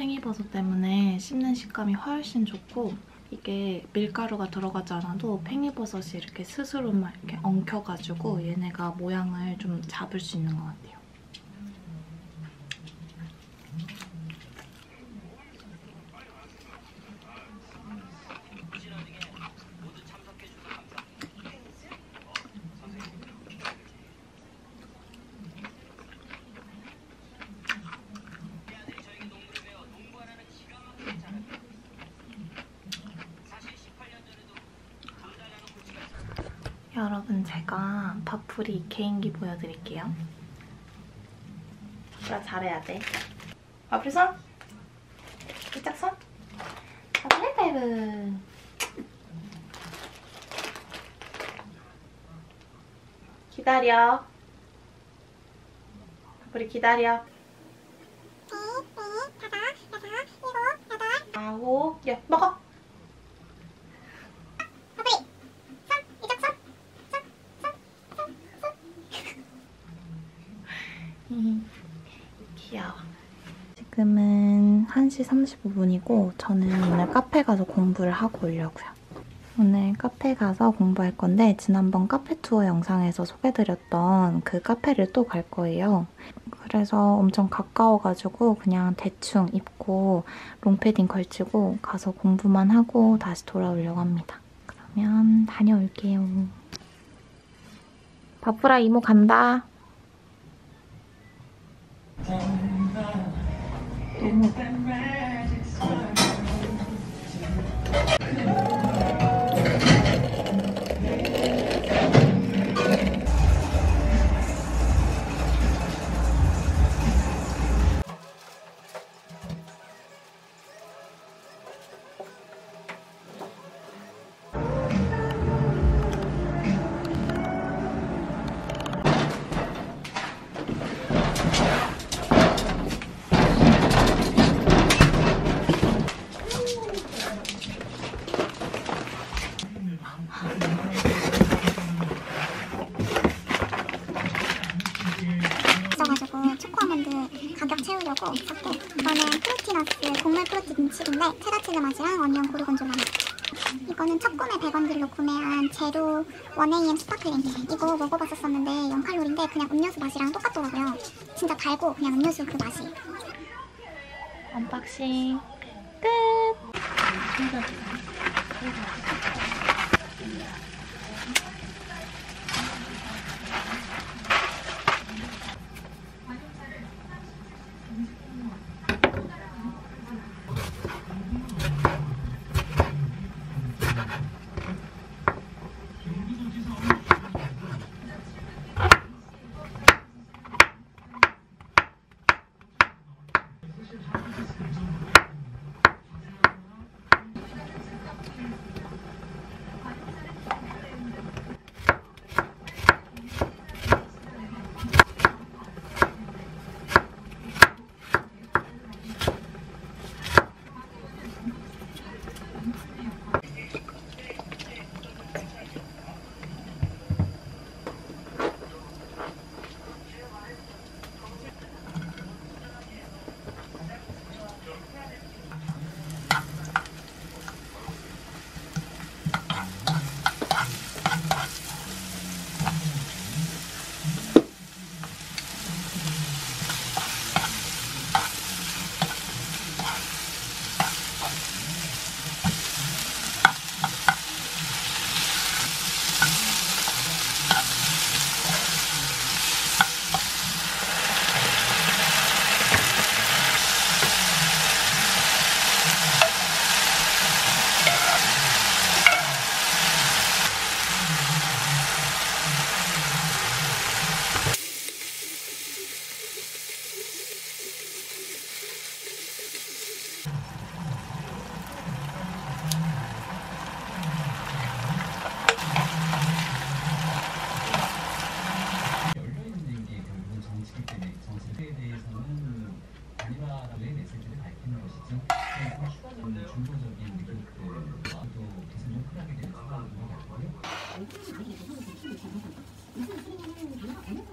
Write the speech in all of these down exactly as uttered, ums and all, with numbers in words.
팽이버섯 때문에 씹는 식감이 훨씬 좋고 이게 밀가루가 들어가지 않아도 팽이버섯이 이렇게 스스로 막 이렇게 엉켜가지고 얘네가 모양을 좀 잡을 수 있는 것 같아요. 여러분, 제가 밥풀이 개인기 보여드릴게요. 밥풀아 잘해야 돼. 밥풀이 손! 이짝 손! 밥풀 하이파이브! 기다려. 밥풀이 기다려. 아홉, 야, 먹어! 귀여워. 지금은 한 시 삼십오 분이고 저는 오늘 카페 가서 공부를 하고 오려고요. 오늘 카페 가서 공부할 건데 지난번 카페 투어 영상에서 소개드렸던 그 카페를 또 갈 거예요. 그래서 엄청 가까워가지고 그냥 대충 입고 롱패딩 걸치고 가서 공부만 하고 다시 돌아오려고 합니다. 그러면 다녀올게요. 바쁘라 이모 간다. 너무 있어가지고 초코 아몬드 가격 채우려고 샀고, 이거는 프루티너스 곡물 프루티 칩인데 체다치즈 맛이랑 어니언 고르곤졸라 맛. 이거는 첫 구매 백 원들로 구매한 제로 원 에이엠 스파클링. 이거 먹어봤었었는데 영 칼로리인데 그냥 음료수 맛이랑 똑같더라고요. 진짜 달고 그냥 음료수 그 맛이. 언박싱 끝!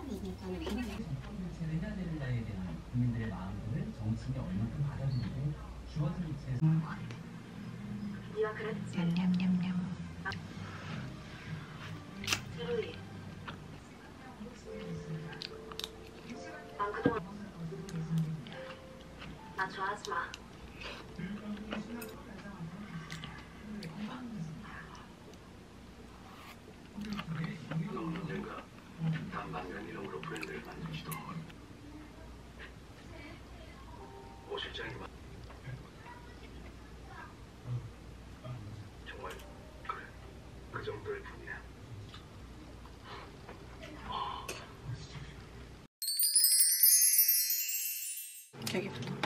해야 되는 나에 대한 국민들의 마음들을 정치인이 얼마큼 받아들이고 음. 냠냠냠냠. 나 좋아하지 마. 너 언젠가 단방면 이름으로 브랜드를 만들지도. 오 실장이 말. 정말 그래. 그 정도일 뿐이야. 여기부터.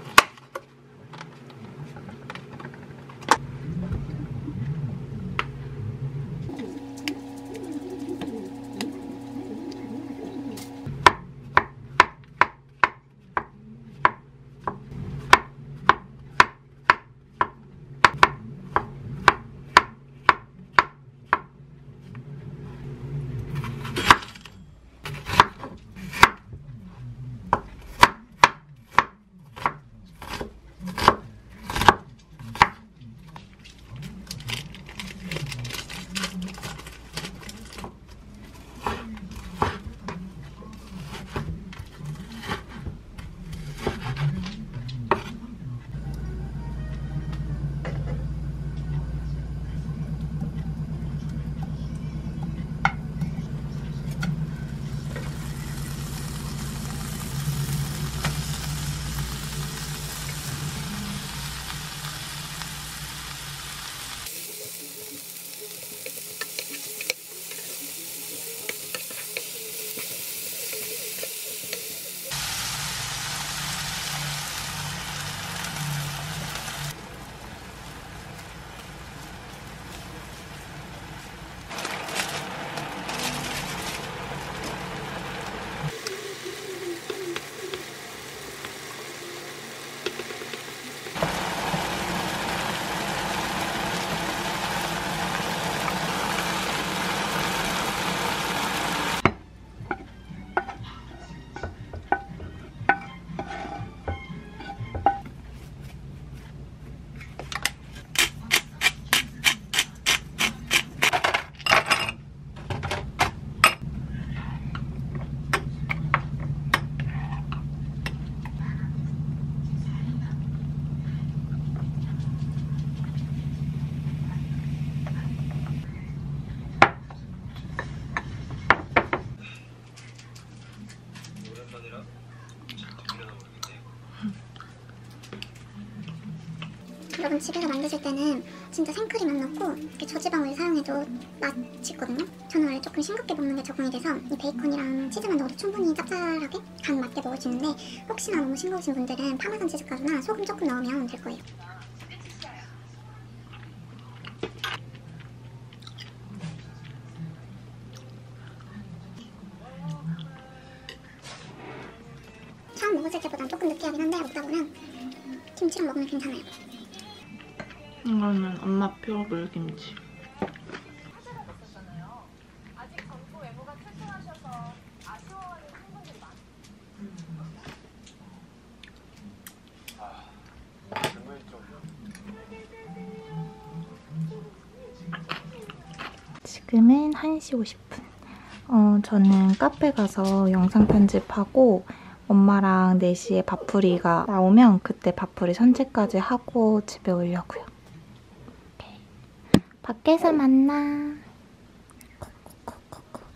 여러분 집에서 만드실 때는 진짜 생크림 안 넣고 이렇게 저지방을 사용해도 맛있거든요. 저는 원래 조금 싱겁게 먹는 게 적응이 돼서 이 베이컨이랑 치즈만 넣어도 충분히 짭짤하게 간 맞게 먹을 수 있는데 혹시나 너무 싱거우신 분들은 파마산 치즈가루나 소금 조금 넣으면 될 거예요. 처음 먹었을 때보다 조금 느끼하긴 한데 먹다 보면 김치랑 먹으면 괜찮아요. 이거는 엄마표 물김치. 지금은 한 시 오십 분. 어, 저는 카페 가서 영상 편집하고 엄마랑 네 시에 밥풀이가 나오면 그때 밥풀이 산책까지 하고 집에 오려고요. 오케이. 밖에서 만나. 콕콕콕콕콕.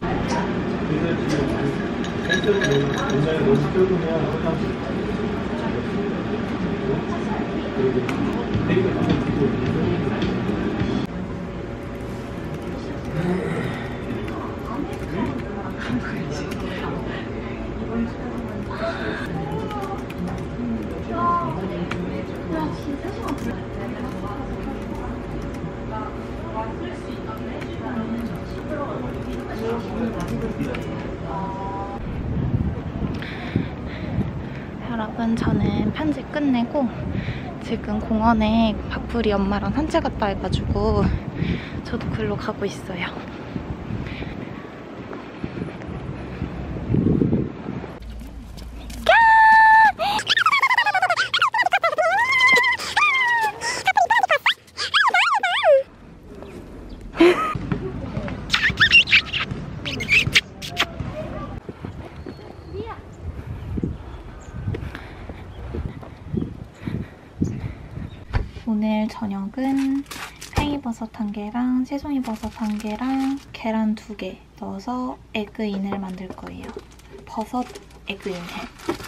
여러분, 저는 편집 끝내고 지금 공원에 박풀이 엄마랑 산책 갔다 해가지고 저도 글로 가고 있어요. 저녁은 팽이버섯 한 개랑 새송이버섯 한 개랑 계란 두 개 넣어서 에그인을 만들 거예요. 버섯 에그인 햄.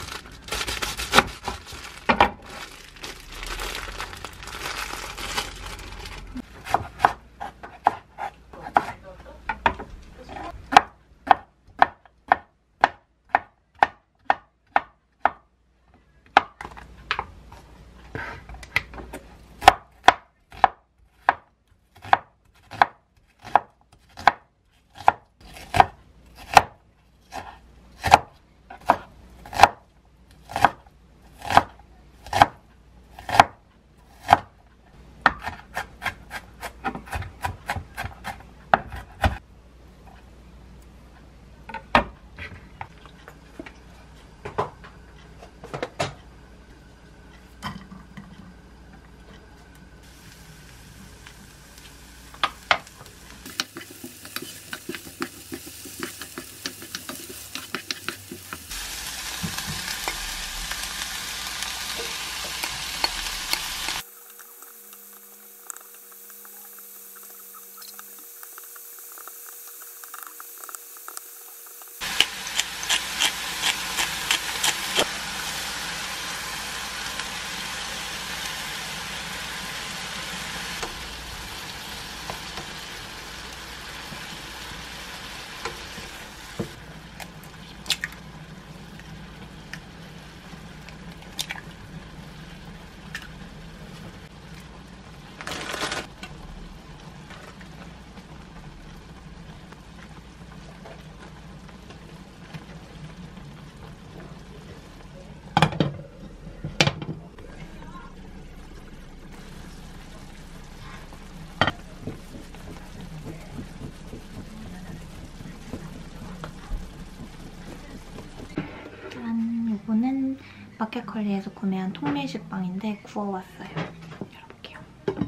이거는 마켓컬리에서 구매한 통밀식빵인데 구워왔어요. 열어볼게요.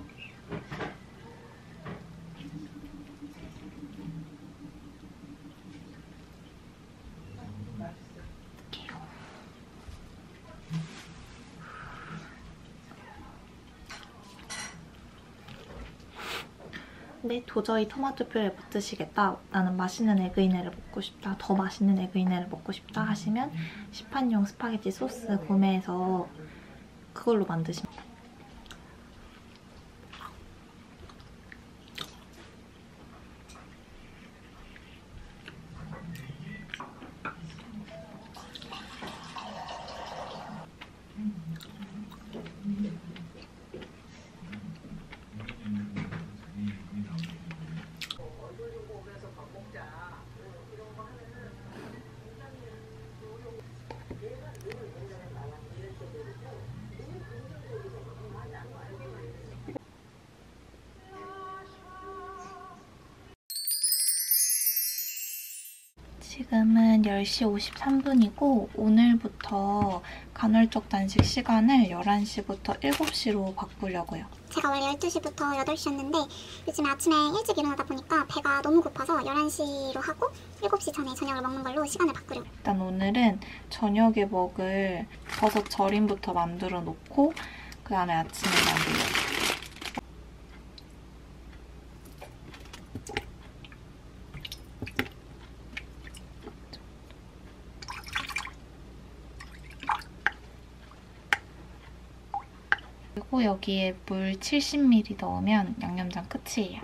근데 도저히 토마토 퓨레 못 드시겠다, 나는 맛있는 에그이네를 먹고 싶다, 더 맛있는 에그이네를 먹고 싶다 하시면 시판용 스파게티 소스 구매해서 그걸로 만드시면 돼요. 지금은 열 시 오십삼 분이고 오늘부터 간헐적 단식 시간을 열한 시부터 일곱 시로 바꾸려고요. 제가 원래 열두 시부터 여덟 시였는데 요즘에 아침에 일찍 일어나다 보니까 배가 너무 고파서 열한 시로 하고 일곱 시 전에 저녁을 먹는 걸로 시간을 바꾸려고. 일단 오늘은 저녁에 먹을 버섯 절임부터 만들어 놓고 그 다음에 아침에 만들려고요. 그리고 여기에 물 칠십 밀리리터 넣으면 양념장 끝이에요.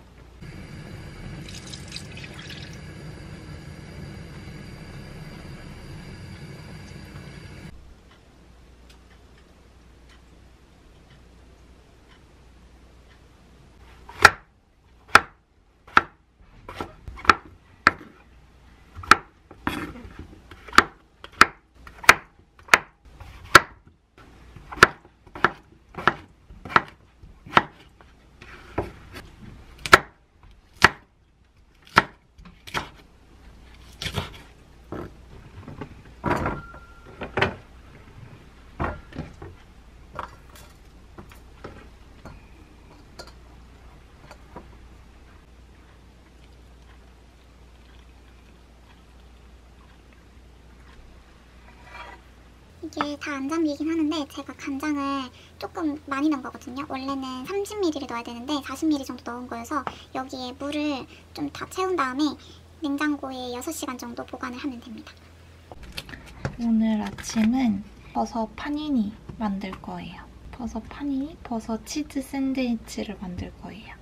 이게 다 안 잠기긴 하는데 제가 간장을 조금 많이 넣은 거거든요. 원래는 삼십 밀리리터를 넣어야 되는데 사십 밀리리터 정도 넣은 거여서 여기에 물을 좀 다 채운 다음에 냉장고에 여섯 시간 정도 보관을 하면 됩니다. 오늘 아침은 버섯 파니니 만들 거예요. 버섯 파니니, 버섯 치즈 샌드위치를 만들 거예요.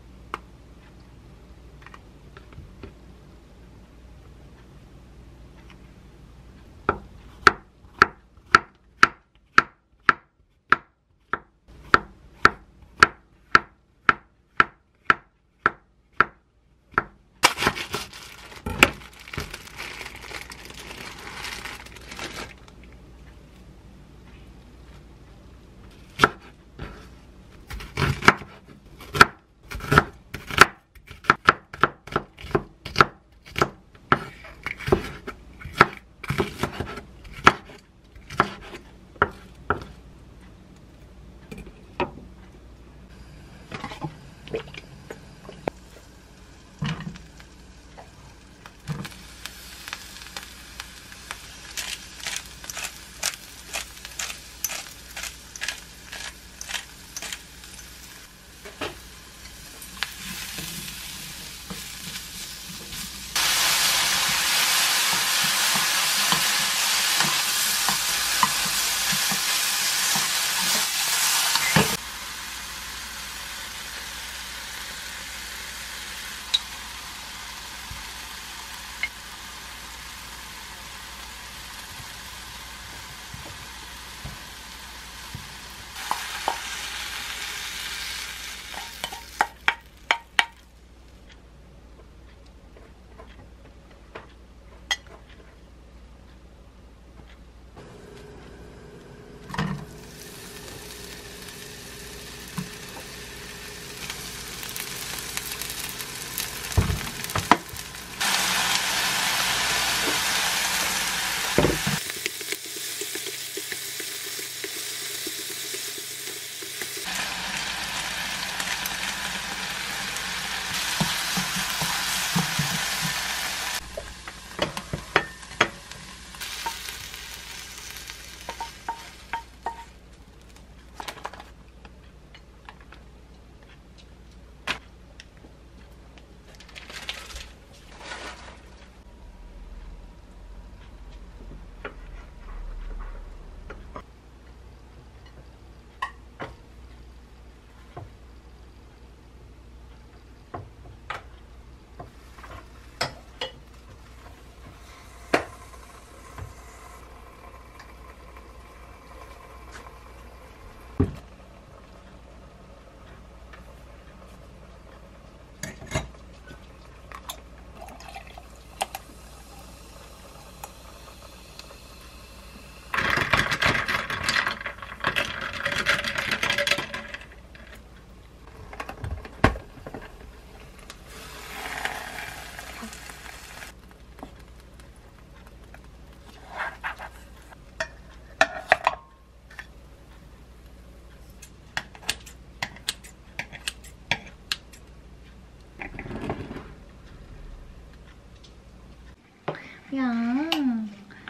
그냥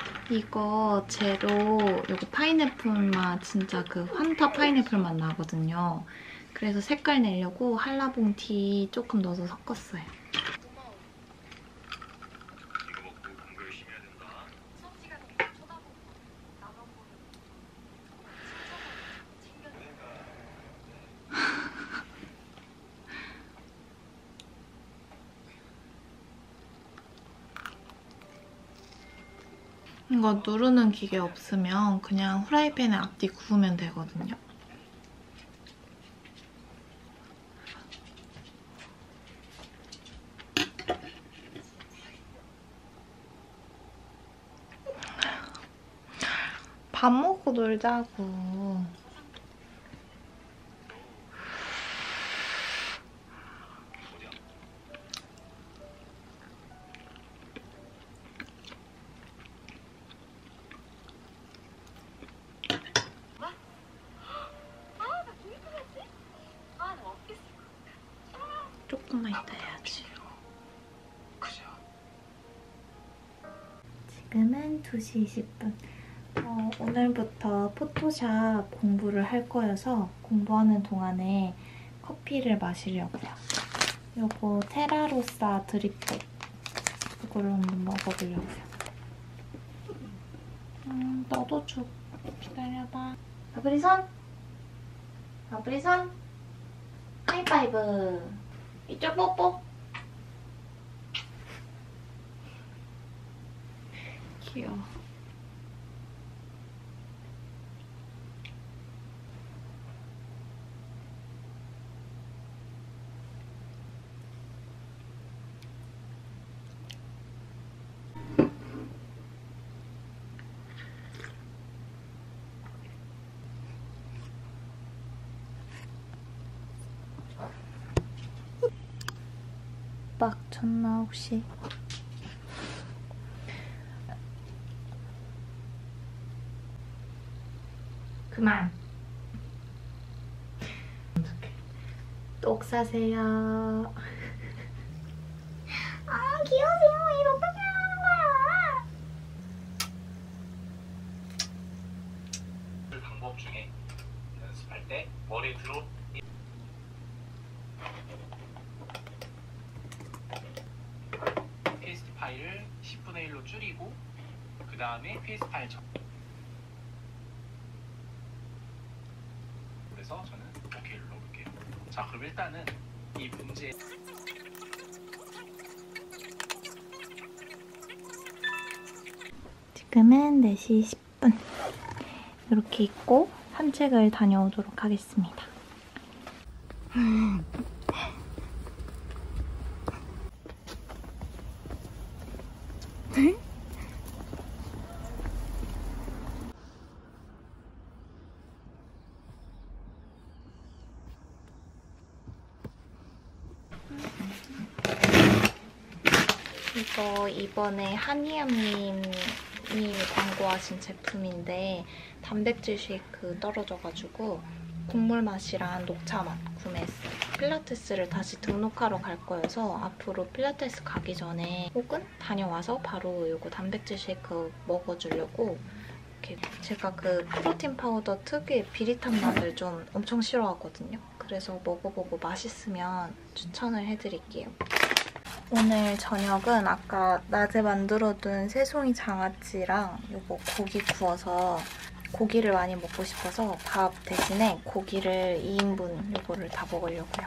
이거 제로 이거 파인애플 맛 진짜 그 환타 파인애플 맛 나거든요. 그래서 색깔 내려고 한라봉티 조금 넣어서 섞었어요. 이거 누르는 기계 없으면 그냥 후라이팬에 앞뒤 구우면 되거든요. 밥 먹고 놀자고. 조금만 이따 해야지. 지금은 두 시 이십 분. 어, 오늘부터 포토샵 공부를 할 거여서 공부하는 동안에 커피를 마시려고요. 요거 테라로사 드립백 이거를 한번 먹어보려고요. 음, 너도 줘. 기다려봐. 바브리선? 바브리선? 하이파이브. 이쪽 뽀뽀. 귀여워. 빡 쳤나 혹시? 그만. 똑 사세요. 아 귀여워. 이거 어떻게 하는 거야? 그 방법 중에 연습할 때 머리 들어 페이스트 파일을 십분의 일로 줄이고 그 다음에 페이스트 파일 정 그래서 저는 오케이를 넣을게요. 자 그럼 일단은 이 문제 지금은 네 시 십 분. 이렇게 입고 산책을 다녀오도록 하겠습니다. 이거 이번에 한이암님이 광고하신 제품인데 단백질 쉐이크 떨어져가지고 곡물 맛이랑 녹차 맛 구매했어요. 필라테스를 다시 등록하러 갈 거여서 앞으로 필라테스 가기 전에 혹은 다녀와서 바로 이거 단백질 쉐이크 먹어주려고 이렇게 제가 그 프로틴 파우더 특유의 비릿한 맛을 좀 엄청 싫어하거든요. 그래서 먹어보고 맛있으면 추천을 해드릴게요. 오늘 저녁은 아까 낮에 만들어둔 새송이 장아찌랑 요거 고기 구워서 고기를 많이 먹고 싶어서 밥 대신에 고기를 이 인분 요거를 다 먹으려고요.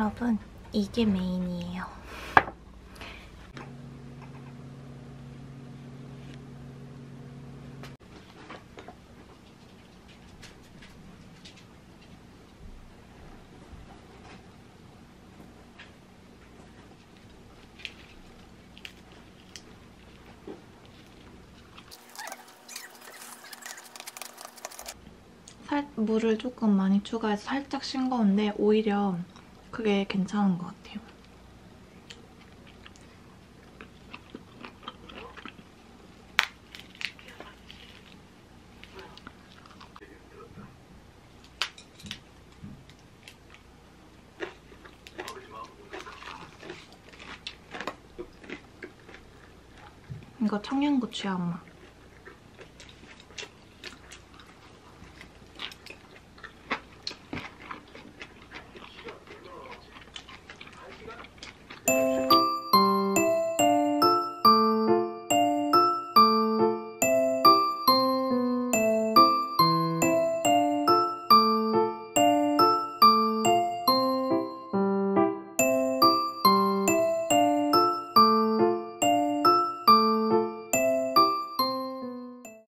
여러분, 이게 메인이에요. 살, 물을 조금 많이 추가해서 살짝 싱거운데 오히려 그게 괜찮은 것 같아요. 이거 청양고추야, 엄마.